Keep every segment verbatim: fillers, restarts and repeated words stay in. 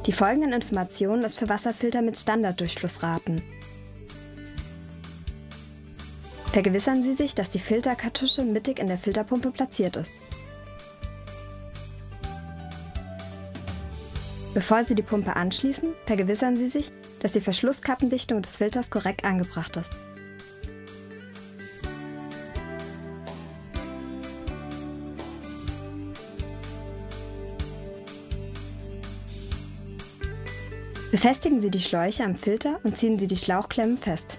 Die folgenden Information ist für Wasserfilter mit Standarddurchflussraten. Vergewissern Sie sich, dass die Filterkartusche mittig in der Filterpumpe platziert ist. Bevor Sie die Pumpe anschließen, vergewissern Sie sich, dass die Verschlusskappendichtung des Filters korrekt angebracht ist. Befestigen Sie die Schläuche am Filter und ziehen Sie die Schlauchklemmen fest.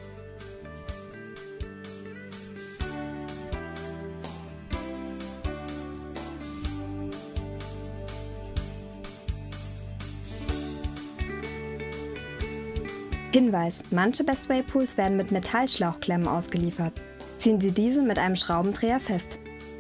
Hinweis: Manche Bestway Pools werden mit Metallschlauchklemmen ausgeliefert. Ziehen Sie diese mit einem Schraubendreher fest.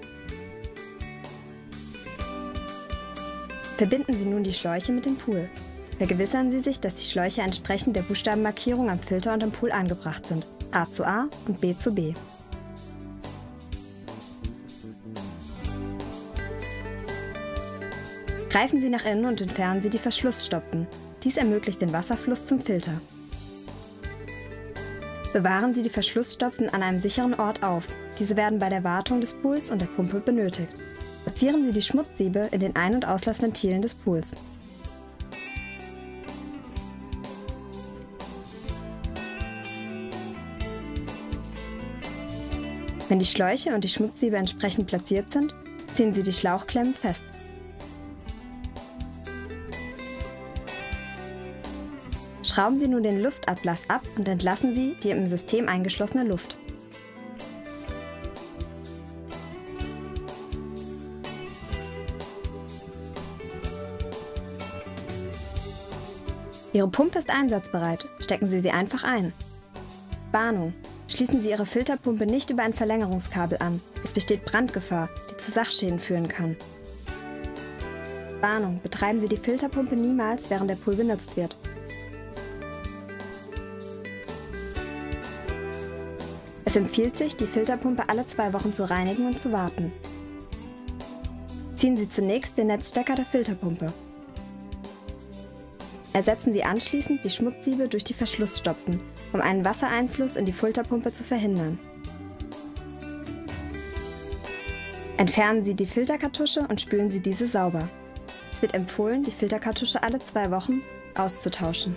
Verbinden Sie nun die Schläuche mit dem Pool. Vergewissern Sie sich, dass die Schläuche entsprechend der Buchstabenmarkierung am Filter und im Pool angebracht sind, A zu A und B zu B. Greifen Sie nach innen und entfernen Sie die Verschlussstopfen. Dies ermöglicht den Wasserfluss zum Filter. Bewahren Sie die Verschlussstopfen an einem sicheren Ort auf. Diese werden bei der Wartung des Pools und der Pumpe benötigt. Platzieren Sie die Schmutzsiebe in den Ein- und Auslassventilen des Pools. Wenn die Schläuche und die Schmutzsiebe entsprechend platziert sind, ziehen Sie die Schlauchklemmen fest. Schrauben Sie nun den Luftablass ab und entlassen Sie die im System eingeschlossene Luft. Ihre Pumpe ist einsatzbereit. Stecken Sie sie einfach ein. Warnung: Schließen Sie Ihre Filterpumpe nicht über ein Verlängerungskabel an. Es besteht Brandgefahr, die zu Sachschäden führen kann. Warnung: Betreiben Sie die Filterpumpe niemals, während der Pool benutzt wird. Es empfiehlt sich, die Filterpumpe alle zwei Wochen zu reinigen und zu warten. Ziehen Sie zunächst den Netzstecker der Filterpumpe. Ersetzen Sie anschließend die Schmutzsiebe durch die Verschlussstopfen, um einen Wassereinfluss in die Filterpumpe zu verhindern. Entfernen Sie die Filterkartusche und spülen Sie diese sauber. Es wird empfohlen, die Filterkartusche alle zwei Wochen auszutauschen.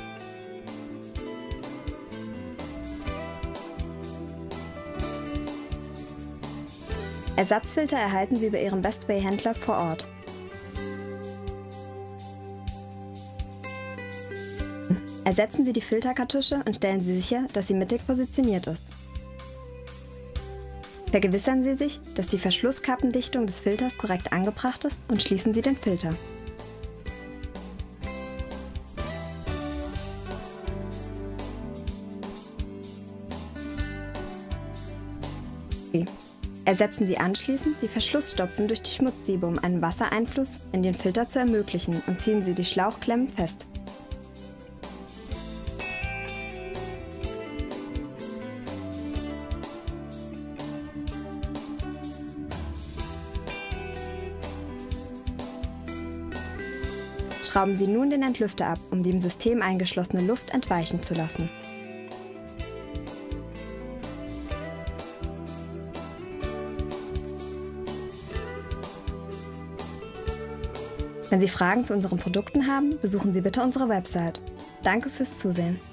Ersatzfilter erhalten Sie über Ihren Bestway-Händler vor Ort. Ersetzen Sie die Filterkartusche und stellen Sie sicher, dass sie mittig positioniert ist. Vergewissern Sie sich, dass die Verschlusskappendichtung des Filters korrekt angebracht ist und schließen Sie den Filter. Ersetzen Sie anschließend die Verschlussstopfen durch die Schmutzsiebe, um einen Wassereinfluss in den Filter zu ermöglichen, und ziehen Sie die Schlauchklemmen fest. Schrauben Sie nun den Entlüfter ab, um die im System eingeschlossene Luft entweichen zu lassen. Wenn Sie Fragen zu unseren Produkten haben, besuchen Sie bitte unsere Website. Danke fürs Zusehen.